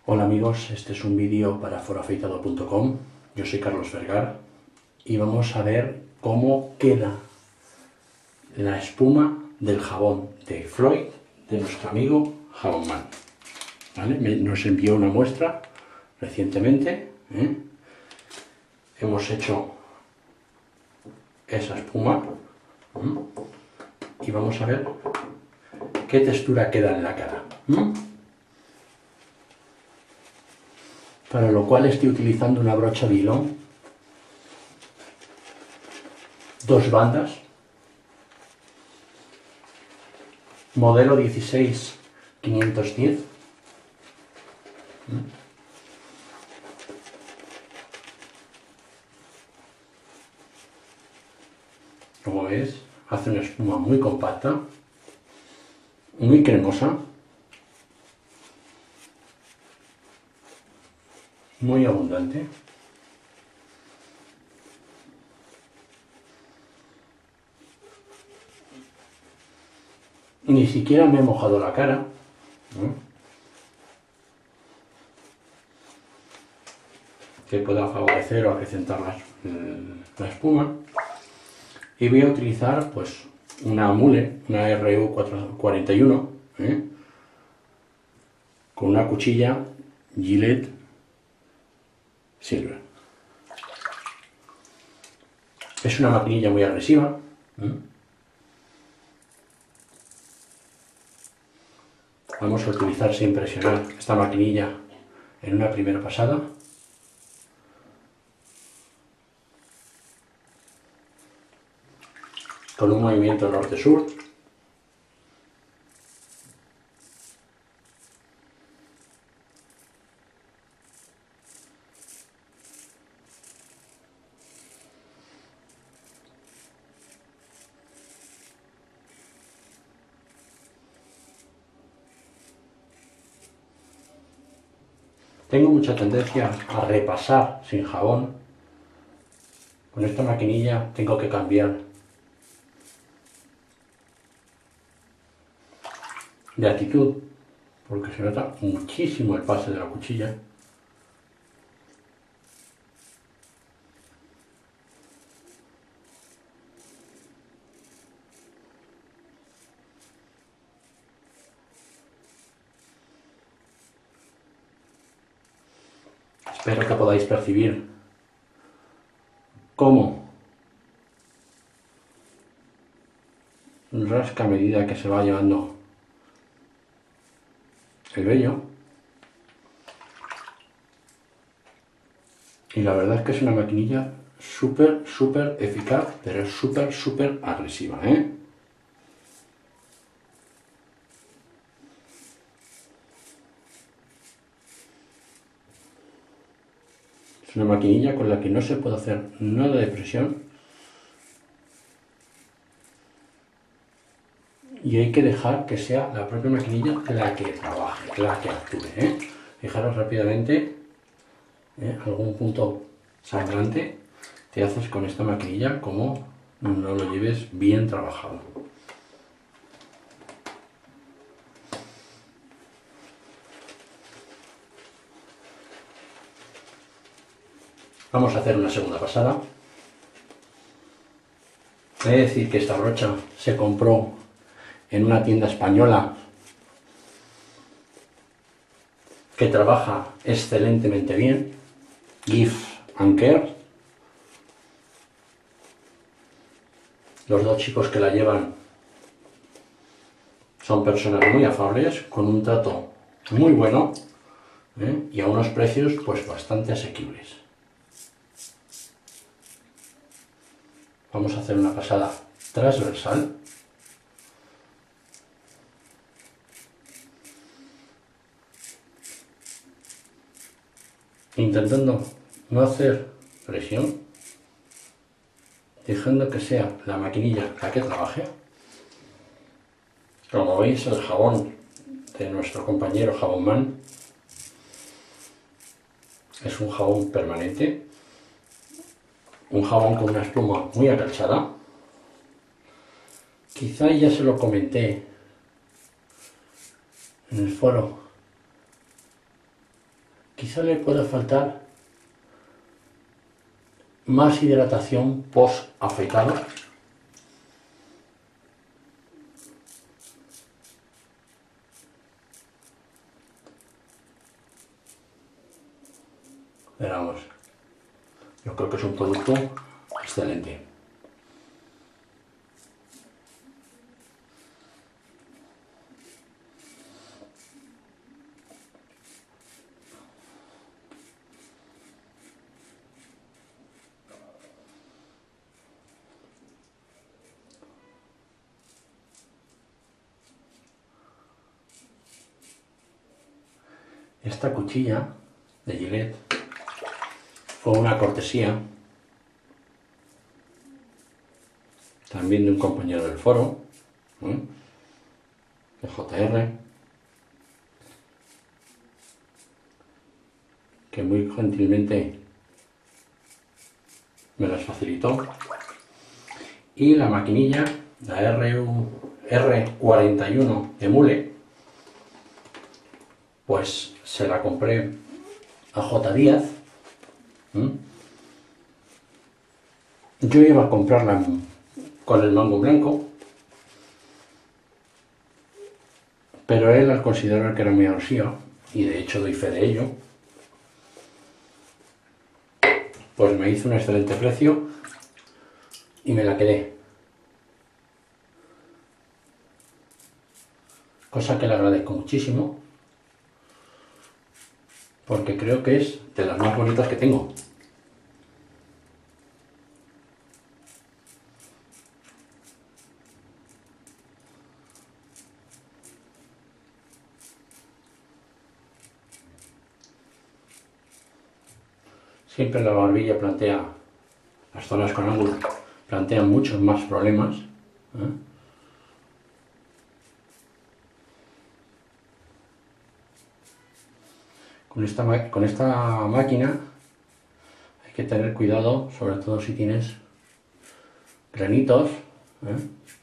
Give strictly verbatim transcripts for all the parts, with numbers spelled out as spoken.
Hola amigos, este es un vídeo para foro afeitado punto com. Yo soy Carlos Vergar y vamos a ver cómo queda la espuma del jabón de Floyd de nuestro amigo Jabón Man. ¿Vale? Nos envió una muestra recientemente, ¿eh? Hemos hecho esa espuma, ¿eh? Y vamos a ver qué textura queda en la cara, ¿eh? Para lo cual estoy utilizando una brocha Vilon, dos bandas, modelo dieciséis quinientos diez. Como ves, hace una espuma muy compacta, muy cremosa, muy abundante. Ni siquiera me he mojado la cara, ¿no? Que pueda favorecer o acrecentar la, la espuma. Y voy a utilizar pues una Mule, una R U cuarenta y uno, ¿eh? Con una cuchilla Gillette Silver. Es una maquinilla muy agresiva, ¿eh? Vamos a utilizar sin presionar esta maquinilla en una primera pasada. Con un movimiento norte-sur. Tengo mucha tendencia a repasar sin jabón. Con esta maquinilla tengo que cambiar de actitud, porque se nota muchísimo el pase de la cuchilla. Espero que podáis percibir cómo rasca a medida que se va llevando el vello. Y la verdad es que es una maquinilla súper, súper eficaz, pero es súper, súper agresiva, ¿eh? Es una maquinilla con la que no se puede hacer nada de presión. Y hay que dejar que sea la propia maquinilla la que trabaje, la que actúe, ¿eh? Fijaros rápidamente, ¿eh? Algún punto sangrante te haces con esta maquinilla como no lo lleves bien trabajado. Vamos a hacer una segunda pasada. He de decir que esta brocha se compró en una tienda española que trabaja excelentemente bien, Give and Care. Los dos chicos que la llevan son personas muy afables, con un trato muy bueno, ¿eh? Y a unos precios pues bastante asequibles. Vamos a hacer una pasada transversal. Intentando no hacer presión, dejando que sea la maquinilla la que trabaje. Como veis, el jabón de nuestro compañero Jabón Man es un jabón permanente, un jabón con una espuma muy acalchada. Quizá ya se lo comenté en el foro quizá le pueda faltar más hidratación post afeitado. Pero vamos, yo creo que es un producto excelente. Esta cuchilla de Gillette fue una cortesía también de un compañero del foro, ¿eh? de J R, que muy gentilmente me las facilitó, y la maquinilla, la R cuarenta y uno de Mule, pues se la compré a J Díaz. ¿Mm? Yo iba a comprarla con el mango blanco, pero él, al considerar que era muy agresiva, y de hecho doy fe de ello, pues me hizo un excelente precio y me la quedé. Cosa que le agradezco muchísimo, porque creo que es de las más bonitas que tengo. Siempre la barbilla plantea, las zonas con ángulo, plantean muchos más problemas, ¿eh? Con esta, con esta máquina hay que tener cuidado, sobre todo si tienes granitos, ¿eh?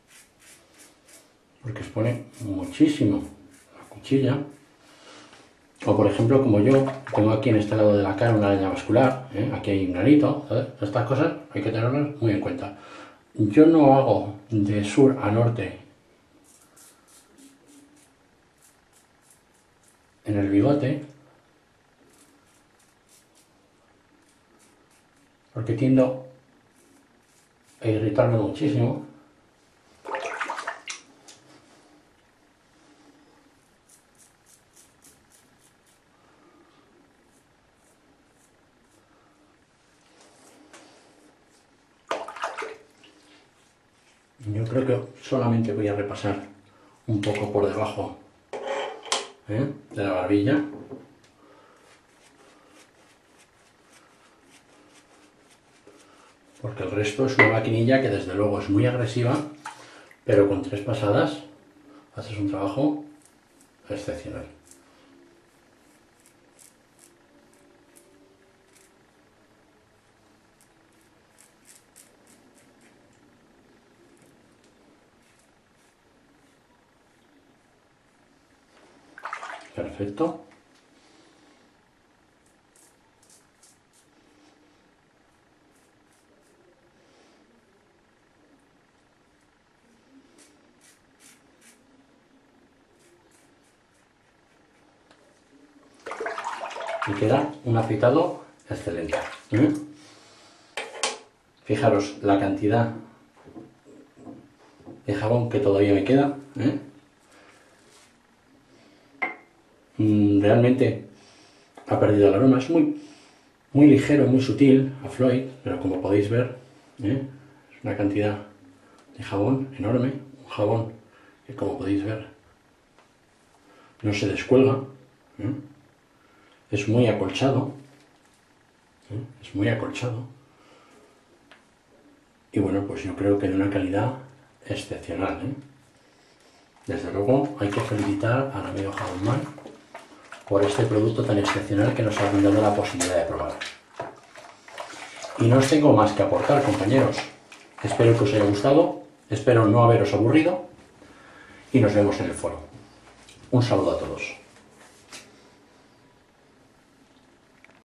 porque expone muchísimo la cuchilla. O por ejemplo, como yo, tengo aquí en este lado de la cara una araña vascular, ¿eh? aquí hay un granito, ¿sabes? Estas cosas hay que tenerlas muy en cuenta. Yo no hago de sur a norte en el bigote, porque tiendo a irritarme muchísimo. Yo creo que solamente voy a repasar un poco por debajo, ¿eh? de la barbilla. Porque el resto es una maquinilla que desde luego es muy agresiva, pero con tres pasadas haces un trabajo excepcional. Perfecto. Y queda un afeitado excelente. ¿eh? Fijaros la cantidad de jabón que todavía me queda. ¿eh? Realmente ha perdido el aroma, es muy, muy ligero, muy sutil a Floyd, pero como podéis ver, ¿eh? es una cantidad de jabón enorme, un jabón que como podéis ver no se descuelga, ¿eh? es muy acolchado, ¿eh? es muy acolchado, y bueno, pues yo creo que de una calidad excepcional. ¿eh? Desde luego hay que felicitar al amigo Jabonman por este producto tan excepcional que nos ha dado la posibilidad de probar. Y no os tengo más que aportar, compañeros. Espero que os haya gustado, espero no haberos aburrido y nos vemos en el foro. Un saludo a todos.